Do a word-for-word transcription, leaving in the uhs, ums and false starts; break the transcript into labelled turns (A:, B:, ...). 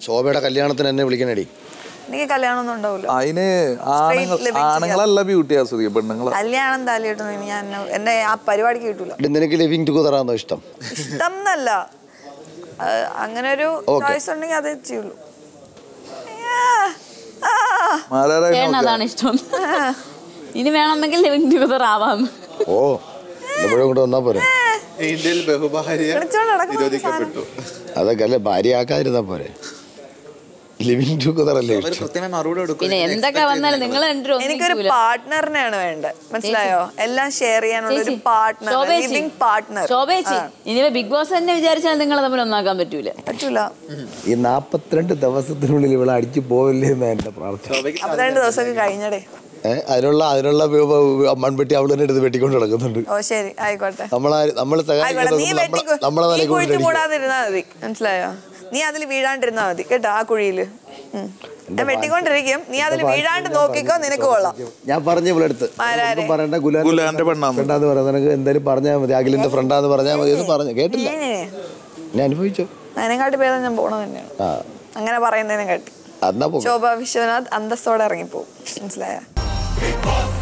A: ശോഭയുടെ കല്യാണത്തിന് എന്നെ വിളിക്കണേടി.
B: എനിക്ക് കല്യാണമൊന്നും ഉണ്ടാവില്ല.
C: അതിന് ആണുങ്ങളല്ല ബ്യൂട്ടി ആസ്വദിക്കുക, പെണ്ണുങ്ങൾ.
B: കല്യാണം താലിയിട്ടൊന്നും ഞാൻ എന്റെ ആ പരിപാടിക്ക് കിട്ടൂല.
A: നിനക്ക് ലിവിങ് ടുഗദർ ആണോ ഇഷ്ടം?
B: ഇഷ്ടം എന്നല്ല, അങ്ങനെ ഒരു ചോയ്സ് ഉണ്ടെങ്കിൽ അതേ ചെയ്യുള്ളൂ.
D: അതാണ് ഇഷ്ടം. ഇനി വേണമെങ്കിൽ ലിവിങ് ടുഗദർ ആവാം.
A: ഓ കൊണ്ട് വന്നാ പോരെ.
E: ഇന്ത്യയിൽ ബഹുഭാര്യ നിരോധിക്കപ്പെട്ടു.
A: അതൊക്കെ അല്ലേ ഭാര്യ ആക്കാതിരുന്നാ പോരെ. ലിവിങ് ടുഗദർ അല്ലേ.
D: പിന്നെ എന്തൊക്കെ വന്നാലും നിങ്ങൾ
B: എനിക്കൊരു പാർട്ട്ണറിനെയാണ് വേണ്ടത്, മനസ്സിലായോ? എല്ലാം ഷെയർ ചെയ്യാനുള്ള ഒരു പാർട്ട്ണർ, ലിവിങ് പാർട്ട്ണർ.
D: ശോഭേച്ചി ഇനി ബിഗ് ബോസ് തന്നെ വിചാരിച്ചാൽ നിങ്ങൾ തമ്മിൽ ഒന്നാക്കാൻ പറ്റൂല.
B: പറ്റൂല.
A: ഈ നാപ്പത്തിരണ്ട് ദിവസത്തിനുള്ളിൽ ഇവിടെ അടിച്ചു പോവില്ലേ എന്നാ എന്റെ പ്രാർത്ഥന.
B: നാപ്പത്തിരണ്ട് ദിവസമൊക്കെ കഴിഞ്ഞടേ.
A: ഏഹ് അതിനുള്ള അതിനുള്ള മൺപെട്ടി അവള് തന്നെ എടുത്ത് വെട്ടിക്കൊണ്ട് നടക്കുന്നുണ്ട്.
B: ഓ ശരി ആയിക്കോട്ടെ.
A: നമ്മളെ നമ്മള് നമ്മളെ
B: കൂടാതിരുന്നാ മതി, മനസ്സിലായോ? നീ അതിൽ വീഴാണ്ടിരുന്നാ മതി കേട്ടോ. ആ കുഴിയില് ഞാൻ വെട്ടിക്കൊണ്ടിരിക്കും, നീ അതിൽ വീഴാണ്ട് നോക്കിക്കോ, നിനക്ക് കൊള്ളാം.
A: ഞാൻ പറഞ്ഞു ഇവിടെ അടുത്ത് പറയണ്ട, ഗുലാന്റെ പെണ്ണാന്ന് പറയാം. നിനക്ക് എന്തായാലും പറഞ്ഞാൽ മതി, അഖിലിന്റെ ഫ്രണ്ടാന്ന് പറഞ്ഞാൽ മതി എന്ന് പറഞ്ഞു. കേട്ടില്ല, ഞാൻ അനുഭവിച്ചോ. അതിനെക്കാട്ടി ഭേദം ഞാൻ പോണത് തന്നെയാണ്. അങ്ങനെ പറയുന്നതിനെ കാട്ടി ശോഭ വിശ്വനാഥ് അന്തസ്സോടെ ഇറങ്ങിപ്പോവും, മനസ്സിലായോ?